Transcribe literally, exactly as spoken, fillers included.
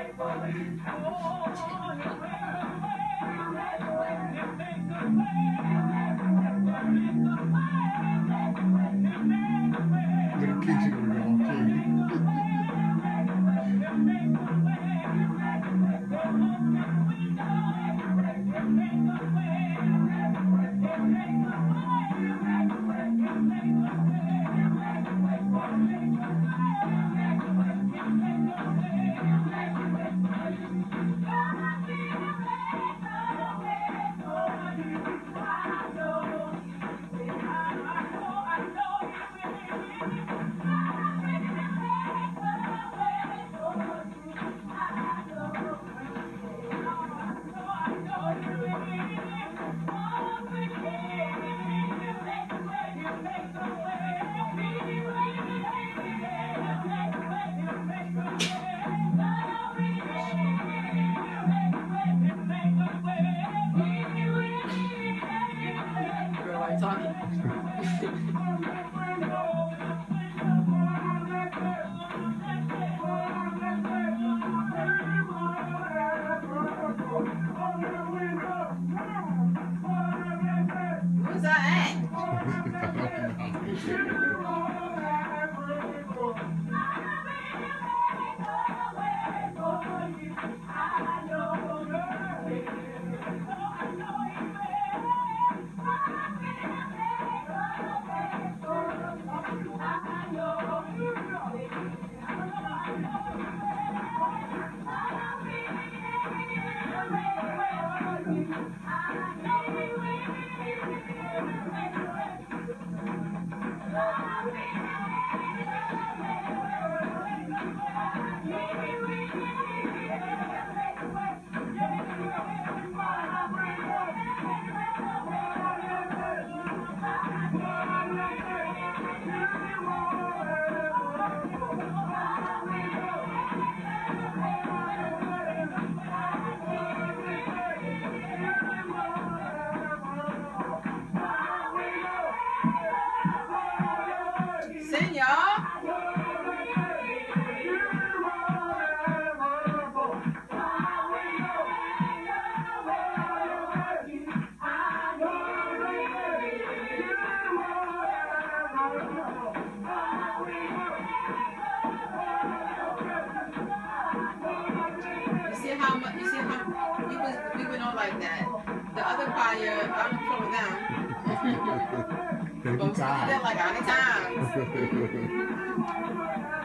Little kids are gonna go off Who's that? Sing, y'all. You see how much? You see how we was we went on like that. The other choir, I'm from them. But we did that like a hundred times.